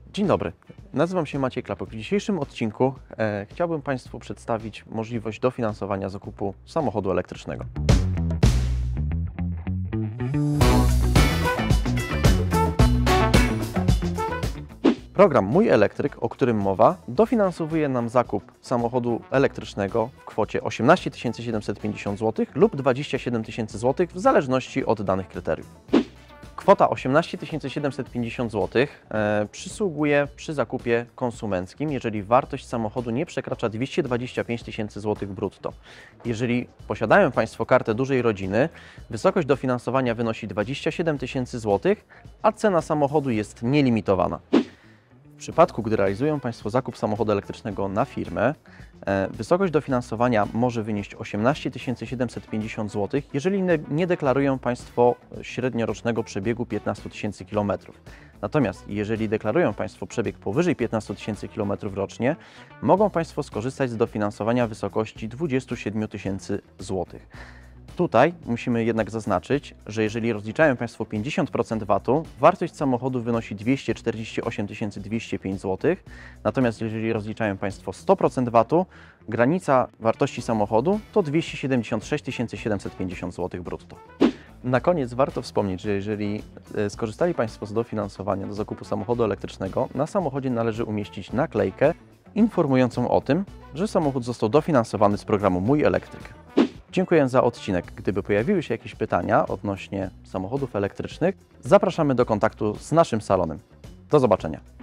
Dzień dobry, nazywam się Maciej Klapek. W dzisiejszym odcinku chciałbym Państwu przedstawić możliwość dofinansowania zakupu samochodu elektrycznego. Program Mój Elektryk, o którym mowa, dofinansowuje nam zakup samochodu elektrycznego w kwocie 18 750 zł lub 27 000 zł w zależności od danych kryteriów. Kwota 18 750 zł przysługuje przy zakupie konsumenckim, jeżeli wartość samochodu nie przekracza 225 000 zł brutto. Jeżeli posiadają Państwo kartę dużej rodziny, wysokość dofinansowania wynosi 27 000 zł, a cena samochodu jest nielimitowana. W przypadku, gdy realizują Państwo zakup samochodu elektrycznego na firmę, wysokość dofinansowania może wynieść 18 750 zł, jeżeli nie deklarują Państwo średniorocznego przebiegu 15 000 km. Natomiast jeżeli deklarują Państwo przebieg powyżej 15 000 km rocznie, mogą Państwo skorzystać z dofinansowania w wysokości 27 000 zł. Tutaj musimy jednak zaznaczyć, że jeżeli rozliczają Państwo 50% VAT-u, wartość samochodu wynosi 248 205 zł, natomiast jeżeli rozliczają Państwo 100% VAT-u, granica wartości samochodu to 276 750 zł brutto. Na koniec warto wspomnieć, że jeżeli skorzystali Państwo z dofinansowania do zakupu samochodu elektrycznego, na samochodzie należy umieścić naklejkę informującą o tym, że samochód został dofinansowany z programu Mój Elektryk. Dziękuję za odcinek. Gdyby pojawiły się jakieś pytania odnośnie samochodów elektrycznych, zapraszamy do kontaktu z naszym salonem. Do zobaczenia.